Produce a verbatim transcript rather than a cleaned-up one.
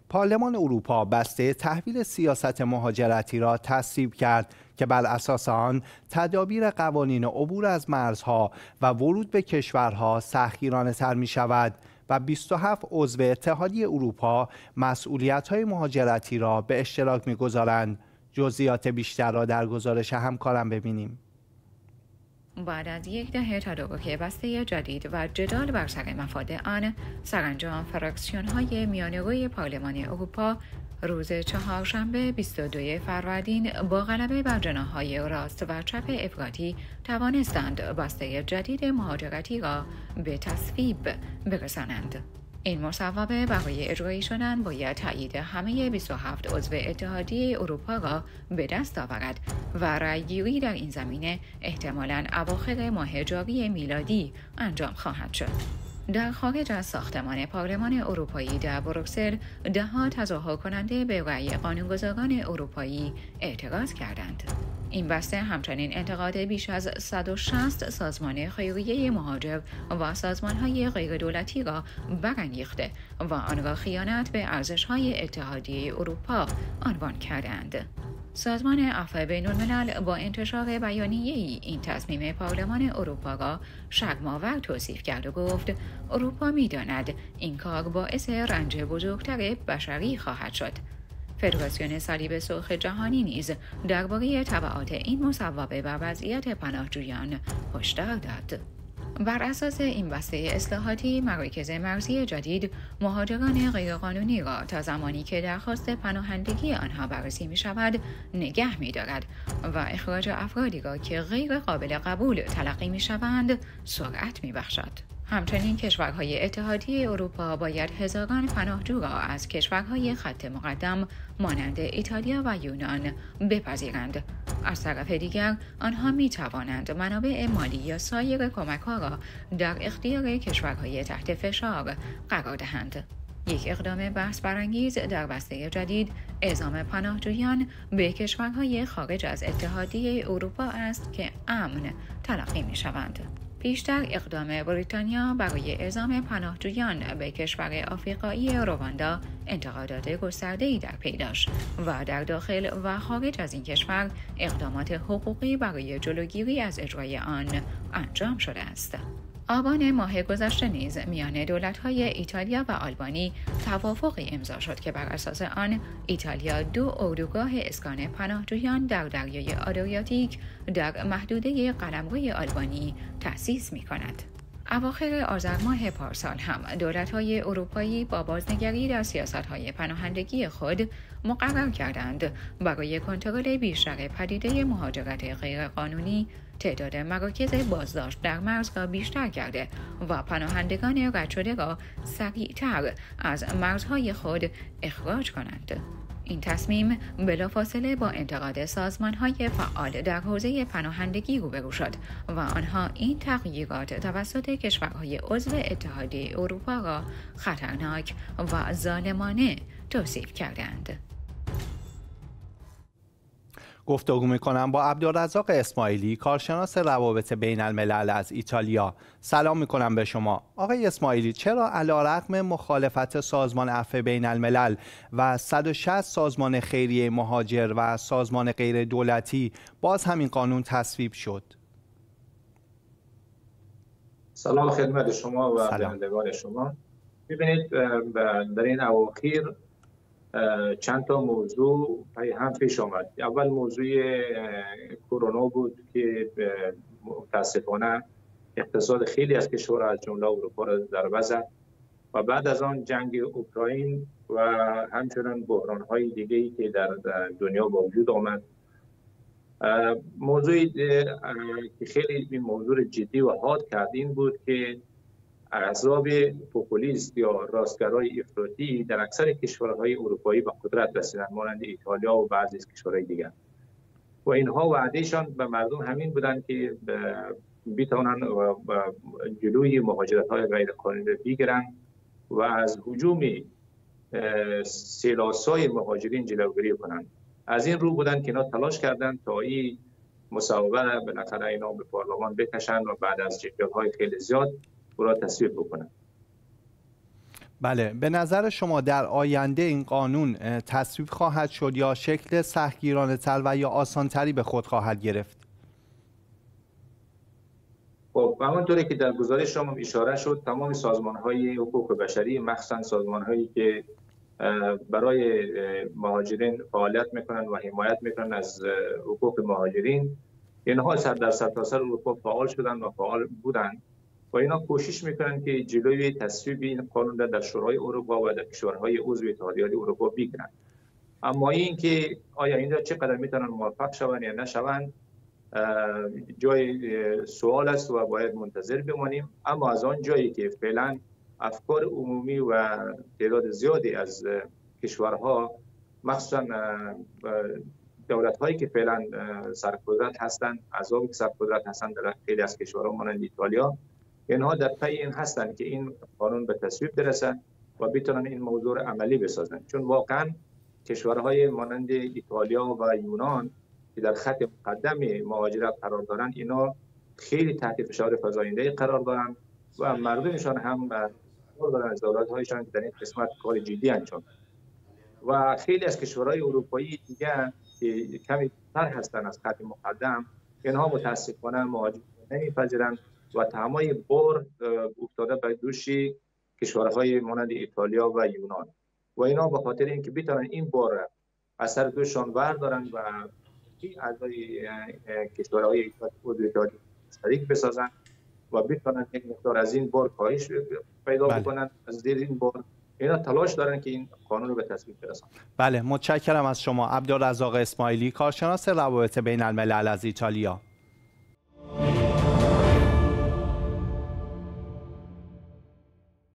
پارلمان اروپا بسته تحویل سیاست مهاجرتی را تصویب کرد که بر اساس آن تدابیر قوانین عبور از مرزها و ورود به کشورها سختگیرانه‌تر می شود و بیست و هفت عضو اتحادیه اروپا مسئولیت‌های مهاجرتی را به اشتراک می‌گذارند. جزئیات بیشتر را در گزارش همکارم ببینیم. بعد از یک دهه تدارک بسته جدید و جدال بر سر مفاد آن، سرانجام فراکسیون‌های میانه‌روی پارلمان اروپا روز چهارشنبه بیست و دوم فروردین با غلبه بر جناح‌های راست و چپ افراطی توانستند بسته جدید مهاجرتی را به تصویب برسانند. این مصوبه برای اجرایی شدن باید تایید همه بیست و هفت عضو اتحادیه اروپا را به دست آورد و رأی‌گیری در این زمینه احتمالاً اواخر ماه جاری میلادی انجام خواهد شد. در خارج از ساختمان پارلمان اروپایی در بروکسل، ده‌ها تظاهر کننده به رأی قانونگذاران اروپایی اعتراض کردند. این بسته همچنین انتقاد بیش از صد و شصت سازمان خیریه مهاجر و سازمان‌های غیردولتی را برانگیخته و آن را خیانت به ارزش‌های اتحادیه اروپا عنوان کردند. سازمان عفو بین‌الملل با انتشار بیانیه‌ای این تصمیم پارلمان اروپا را شرم‌آور توصیف کرد و گفت اروپا می‌داند این کار باعث رنج بزرگتر بشری خواهد شد. فدراسیون صلیب سرخ جهانی نیز درباره تبعات این مصوبه و وضعیت پناهجویان هشدار داد. بر اساس این بسته اصلاحاتی، مراکز مرزی جدید مهاجران غیرقانونی را تا زمانی که درخواست پناهندگی آنها بررسی می شود نگه می دارد و اخراج افرادی را که غیر قابل قبول تلقی می شوند سرعت می بخشد. همچنین کشورهای اتحادیه اروپا باید هزاران پناهجو را از کشورهای خط مقدم مانند ایتالیا و یونان بپذیرند. از طرف دیگر آنها می توانند منابع مالی یا سایر کمک‌ها را در اختیار کشورهای تحت فشار قرار دهند. یک اقدام بحث برانگیز در بسته جدید اعزام پناهجویان به کشورهای خارج از اتحادیه اروپا است که امن تلقی می شوند. پیشتر اقدام بریتانیا برای اعزام پناهجویان به کشور آفریقایی رواندا انتقادات گسترده‌ای در پی داشت و در داخل و خارج از این کشور اقدامات حقوقی برای جلوگیری از اجرای آن انجام شده است. آبان ماه گذشته نیز میان دولت‌های ایتالیا و آلبانی توافقی امضا شد که بر اساس آن ایتالیا دو اردوگاه اسکان پناهجویان در دریای آدریاتیک در محدوده قلمروی آلبانی تأسیس می‌کند. اواخر آذر ماه پارسال هم دولت‌های اروپایی با بازنگری در سیاست‌های پناهندگی خود مقرر کردند برای کنترل بیشتر پدیده مهاجرت غیرقانونی تعداد مراکز بازداشت در مرز را بیشتر کرده و پناهندگان رد شده را سریعتر از مرزهای خود اخراج کنند. این تصمیم بلافاصله با انتقاد سازمان‌های فعال در حوزه پناهندگی روبرو شد و آنها این تغییرات توسط کشورهای عضو اتحادیه اروپا را خطرناک و ظالمانه توصیف کردند. گفتگو می‌کنم با عبدالرزاق اسماعیلی، کارشناس روابط بین الملل از ایتالیا. سلام می‌کنم به شما. آقای اسماعیلی، چرا علیرغم مخالفت سازمان عفو بین الملل و صد و شصت سازمان خیریه مهاجر و سازمان غیر دولتی باز همین قانون تصویب شد؟ سلام خدمت شما و بینندگان شما. ببینید در این اواخر چند تا موضوع هم پیش آمد. اول موضوع کرونا بود که متاسفانه اقتصاد خیلی از کشورها از جمله اروپا را در بر زد و بعد از آن جنگ اوکراین و همچنین بحران‌های دیگه‌ای که در دنیا با وجود آمد. موضوعی که خیلی موضوع جدی و حاد کرد این بود که احزاب پوپولیست یا راستگرای افراطی در اکثر کشورهای اروپایی به قدرت رسیدند، مانند ایتالیا و بعضی از کشورهای دیگر، و اینها وعدهشان به مردم همین بودند که بتوانند جلوی مهاجرت‌های غیرقانونی را بگیرند و از هجوم سیلاسای مهاجرین جلوگیری کنند. از این رو بودند که اینا تلاش کردند تا این مصوبه را بالاخره اینا به پارلمان بکشند و بعد از جدال‌های خیلی زیاد را تصویب بکنند. بله، به نظر شما در آینده این قانون تصویب خواهد شد یا شکل سختگیرانه تر و یا آسانتری به خود خواهد گرفت؟ خب همونطوری که در گزارش شما اشاره شد، تمام سازمان‌های حقوق بشری، مخصوصاً سازمان‌هایی که برای مهاجرین فعالیت میکنن و حمایت میکنن از حقوق مهاجرین، اینها سر در سرتاسر اروپا فعال شدن و فعال بودن و اینا کوشش میکنن که جلوی تصویب این قانون در, در شورای اروپا و در کشورهای عضو اتحادیه اروپا بگیرن. اما این که آیا اینجا چقدر میتونن موفق شوند یا نشوند جای سوال است و باید منتظر بمانیم. اما از آن جایی که فعلا افکار عمومی و تعداد زیادی از کشورها، مخصوصا دولت‌هایی که فعلا سرقدرت هستند، اعضای که سرقدرت هستند در خیلی از کشورها مانند ایتالیا، اینها در پی این هستند که این قانون به تصویب برسد و بتونن این موضوع عملی بسازند. چون واقعا کشورهای مانند ایتالیا و یونان که در خط مقدم مهاجرت قرار دارند، اینا خیلی تحت فشار فزاینده قرار دارند و مردمشان هم دارن از دولت‌هایشان که در این قسمت کار جدی انجام. و خیلی از کشورهای اروپایی دیگه که کمی تر هستند از خط مقدم، اینها متاسفانه مهاجرت نمی‌پذیرند و تمام بار افتاده به دوش کشورهای مانند ایتالیا و یونان و اینا به خاطر اینکه بتونن این بار از سر دوشان بردارن و اعضای کشورهای اتحادیه شریک بسازن و بتونن یک مقدار از این بار کاهش پیدا بکنن از زیر این بار. اینا تلاش دارن که این قانون رو به تصویب برسونن. بله، متشکرم از شما عبدالرزاق اسماعیلی، کارشناس روابط بین الملل از ایتالیا.